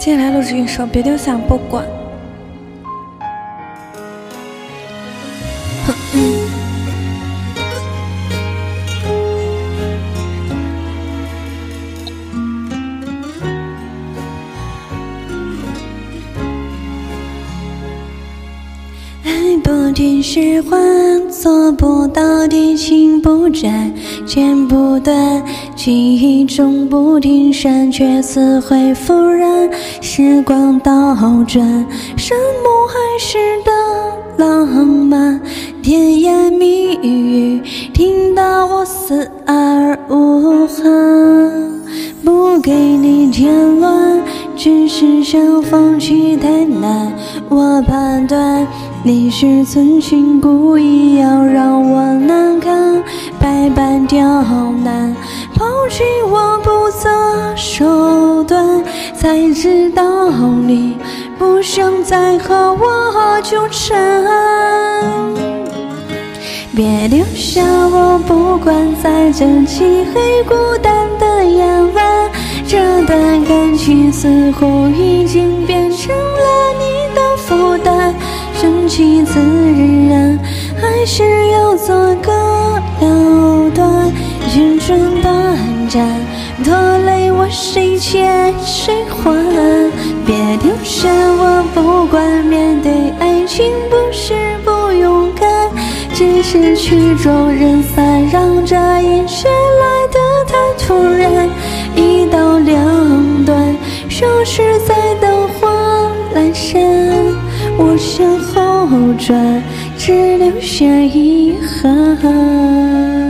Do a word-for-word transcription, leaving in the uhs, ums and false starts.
接下来录制一首《别丢下不管》。 爱不停使唤，做不到的情不斩，剪不断，记忆中不停闪，却似会复燃。时光倒转，山盟海誓的浪漫，甜言蜜语，听到我死而无憾。不给你添乱，只是想放弃太难。我判断你是存心故意要让我难堪，百般刁难，抛弃我不择手段，才知道你不想再和我纠缠。别丢下我不管，在这漆黑孤单的夜晚，这段感情似乎已经变成了你的负担，顺其自然，还是要做个了断，辗转短暂，拖累我谁欠谁还。别丢下我不管，面对爱情不是不勇敢，只是曲终人散，让这一切来得太突然，一刀两断，消失在灯火阑珊。我向后转，只留下遗憾。